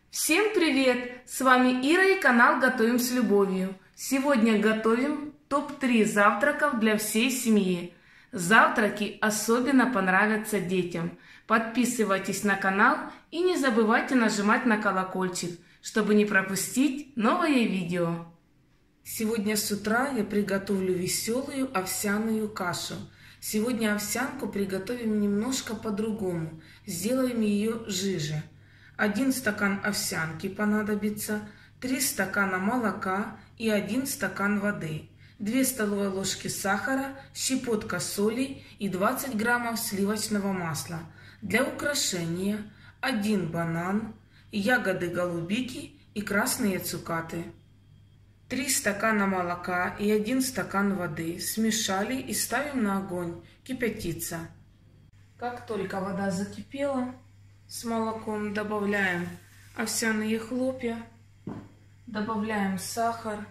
Всем привет! С вами Ира и канал Готовим с любовью. Сегодня готовим топ-3 завтраков для всей семьи. Завтраки особенно понравятся детям. Подписывайтесь на канал и не забывайте нажимать на колокольчик, чтобы не пропустить новое видео. Сегодня с утра я приготовлю веселую овсяную кашу. Сегодня овсянку приготовим немножко по-другому. Сделаем ее жиже. 1 стакан овсянки понадобится, 3 стакана молока и 1 стакан воды, 2 столовые ложки сахара, щепотка соли и 20 граммов сливочного масла. Для украшения 1 банан, ягоды голубики и красные цукаты. 3 стакана молока и 1 стакан воды смешали и ставим на огонь кипятиться. Как только вода закипела, с молоком добавляем овсяные хлопья, добавляем сахар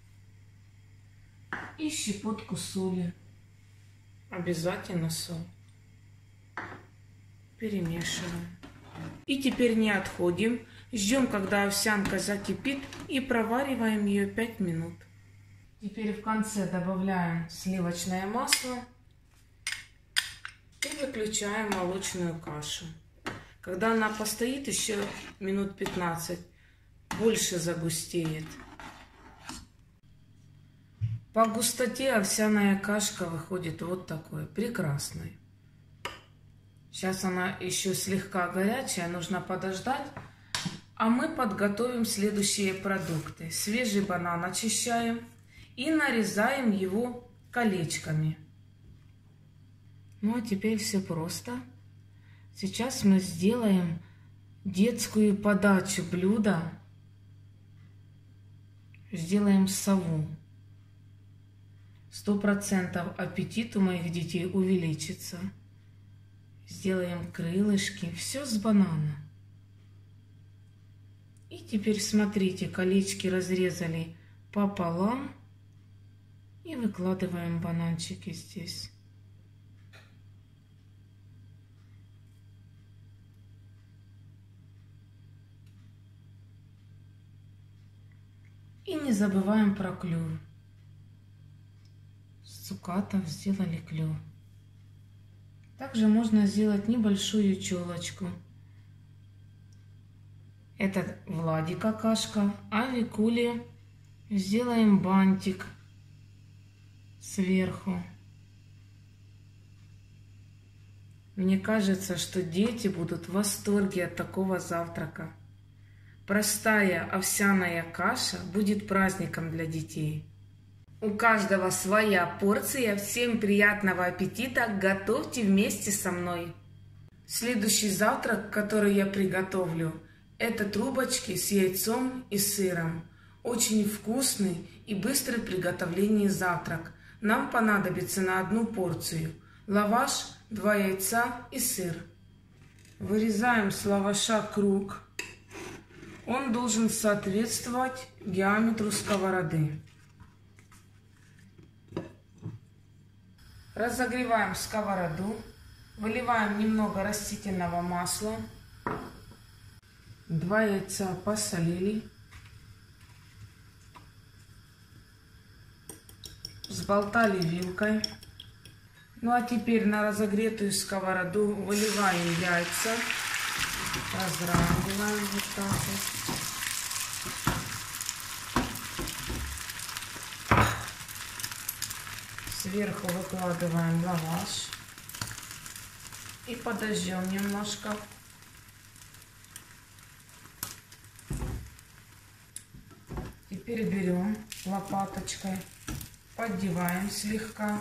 и щепотку соли. Обязательно соль. Перемешиваем. И теперь не отходим. Ждем, когда овсянка закипит, и провариваем ее 5 минут. Теперь в конце добавляем сливочное масло и выключаем молочную кашу. Когда она постоит еще минут 15, больше загустеет. По густоте овсяная кашка выходит вот такой, прекрасной. Сейчас она еще слегка горячая, нужно подождать. А мы подготовим следующие продукты. Свежий банан очищаем и нарезаем его колечками. Ну а теперь все просто. Сейчас мы сделаем детскую подачу блюда. Сделаем сову. 100% аппетит у моих детей увеличится. Сделаем крылышки. Все с банана. И теперь смотрите, колечки разрезали пополам. И выкладываем бананчики здесь. И не забываем про клюв. С цукатов сделали клюв. Также можно сделать небольшую челочку. Это Владика кашка, а Викуле сделаем бантик сверху. Мне кажется, что дети будут в восторге от такого завтрака. Простая овсяная каша будет праздником для детей. У каждого своя порция. Всем приятного аппетита. Готовьте вместе со мной. Следующий завтрак, который я приготовлю, это трубочки с яйцом и сыром. Очень вкусный и быстрый в приготовлении завтрак. Нам понадобится на 1 порцию лаваш, 2 яйца и сыр. Вырезаем с лаваша круг. Он должен соответствовать диаметру сковороды. Разогреваем сковороду, выливаем немного растительного масла, 2 яйца посолили, взболтали вилкой. Ну а теперь на разогретую сковороду выливаем яйца. Разравниваем вот так вот. Сверху выкладываем лаваш. И подождем немножко. Теперь берем лопаточкой, поддеваем слегка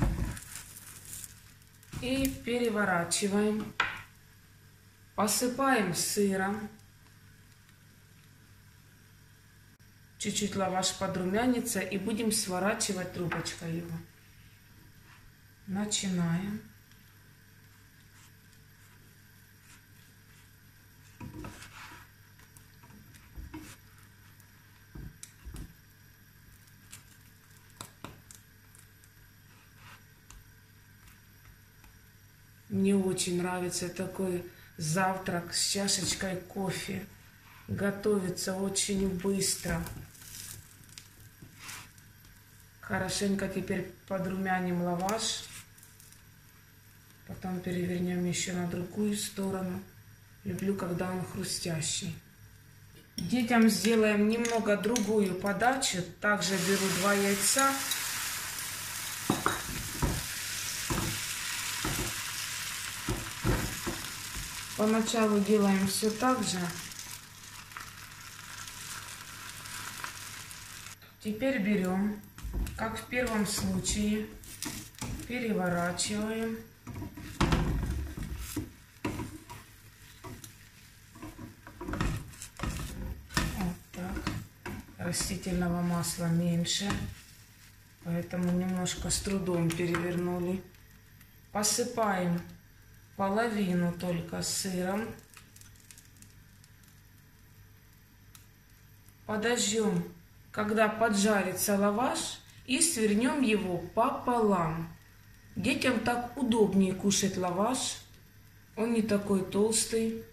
и переворачиваем. Посыпаем сыром. Чуть-чуть лаваш подрумянится и будем сворачивать трубочкой его. Начинаем. Мне очень нравится такой завтрак с чашечкой кофе. готовится очень быстро. Хорошенько теперь подрумяним лаваш. Потом перевернем еще на другую сторону. Люблю, когда он хрустящий. Детям сделаем немного другую подачу. Также беру 2 яйца. Поначалу делаем все так же. Теперь берем, как в первом случае, переворачиваем. Вот так. Растительного масла меньше, поэтому немножко с трудом перевернули. Посыпаем половину только сыром. Подождем, когда поджарится лаваш, и свернем его пополам. Детям так удобнее кушать лаваш. Он не такой толстый.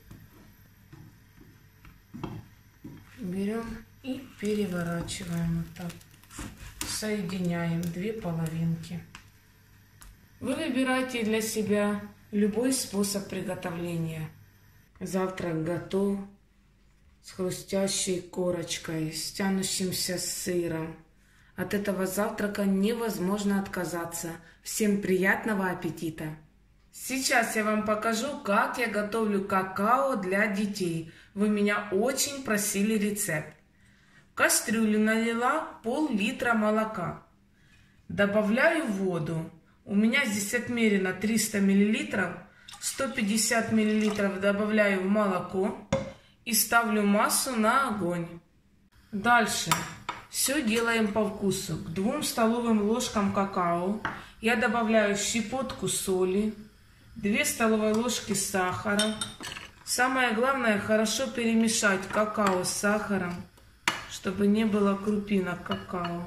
Берем и переворачиваем вот так. Соединяем 2 половинки. Вы выбирайте для себя любой способ приготовления. Завтрак готов. С хрустящей корочкой, с тянущимся сыром. От этого завтрака невозможно отказаться. Всем приятного аппетита! Сейчас я вам покажу, как я готовлю какао для детей. Вы меня очень просили рецепт. В кастрюлю налила пол-литра молока. Добавляю воду. У меня здесь отмерено 300 мл. 150 мл добавляю в молоко. И ставлю массу на огонь. Дальше все делаем по вкусу. К 2 столовым ложкам какао я добавляю щепотку соли, 2 столовые ложки сахара. Самое главное, хорошо перемешать какао с сахаром, чтобы не было крупинок какао.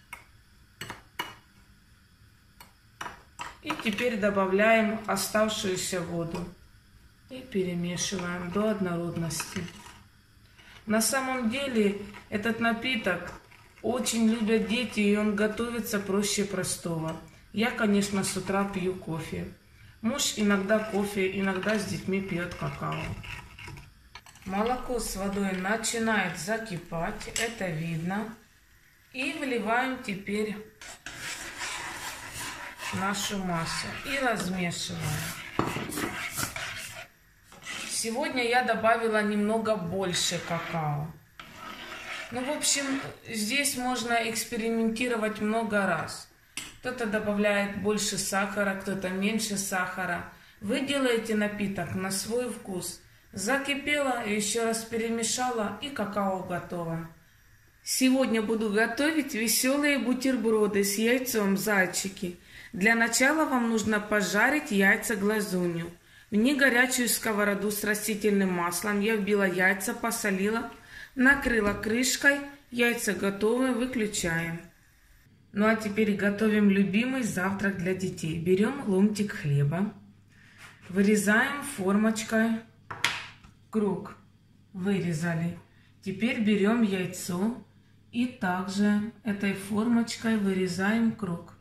И теперь добавляем оставшуюся воду. И перемешиваем до однородности. На самом деле этот напиток очень любят дети, и он готовится проще простого. Я, конечно, с утра пью кофе. Муж иногда кофе, иногда с детьми пьет какао. Молоко с водой начинает закипать, это видно. И выливаем теперь нашу массу и размешиваем. Сегодня я добавила немного больше какао. Ну, в общем, здесь можно экспериментировать много раз. Кто-то добавляет больше сахара, кто-то меньше сахара. Вы делаете напиток на свой вкус. Закипело, еще раз перемешала, и какао готово. Сегодня буду готовить веселые бутерброды с яйцом зайчики. Для начала вам нужно пожарить яйца глазунью. В негорячую сковороду с растительным маслом я вбила яйца, посолила, накрыла крышкой. Яйца готовы, выключаем. Ну а теперь готовим любимый завтрак для детей. Берем ломтик хлеба, вырезаем формочкой круг. Вырезали. Теперь берем яйцо и также этой формочкой вырезаем круг.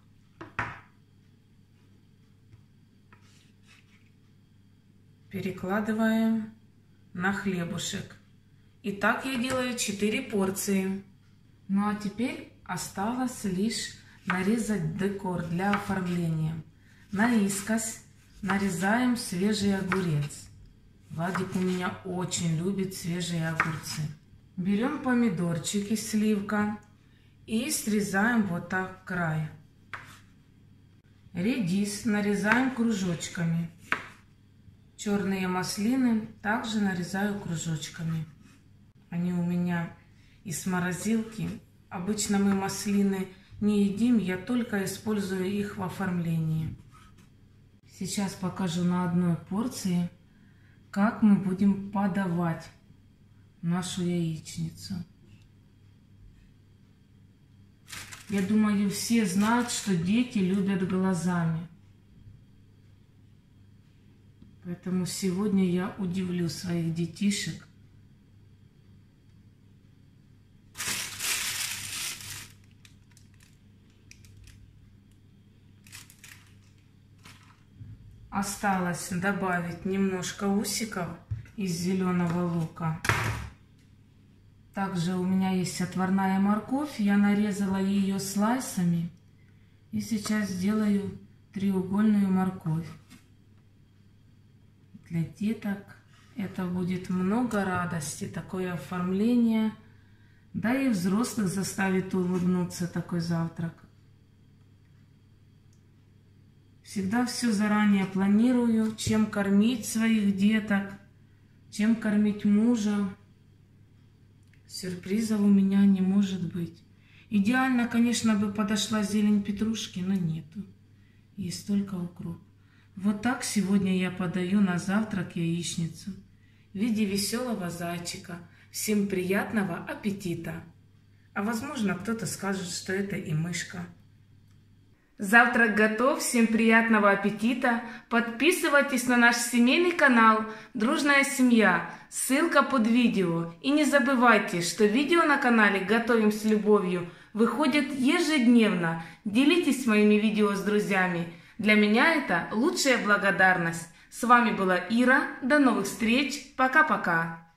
Перекладываем на хлебушек. И так я делаю 4 порции. Ну а теперь осталось лишь нарезать декор для оформления. Наискось нарезаем свежий огурец. Владик у меня очень любит свежие огурцы. Берем помидорчики, сливка, и срезаем вот так край. Редис нарезаем кружочками. Черные маслины также нарезаю кружочками. Они у меня из морозилки. Обычно мы маслины не едим, я только использую их в оформлении. Сейчас покажу на одной порции, как мы будем подавать нашу яичницу. Я думаю, все знают, что дети любят глазами. Поэтому сегодня я удивлю своих детишек Осталось добавить немножко усиков из зеленого лука. Также у меня есть отварная морковь. Я нарезала ее слайсами. И сейчас сделаю треугольную морковь. Для деток это будет много радости, такое оформление. Да и взрослых заставит улыбнуться такой завтрак. Всегда все заранее планирую, чем кормить своих деток, чем кормить мужа. Сюрпризов у меня не может быть. Идеально, конечно, бы подошла зелень петрушки, но нету. Есть только укроп. Вот так сегодня я подаю на завтрак яичницу в виде веселого зайчика. Всем приятного аппетита! А возможно, кто-то скажет, что это и мышка. Завтрак готов, всем приятного аппетита! Подписывайтесь на наш семейный канал «Дружная семья», ссылка под видео. И не забывайте, что видео на канале «Готовим с любовью» выходит ежедневно. Делитесь моими видео с друзьями. Для меня это лучшая благодарность. С вами была Ира. До новых встреч. Пока-пока.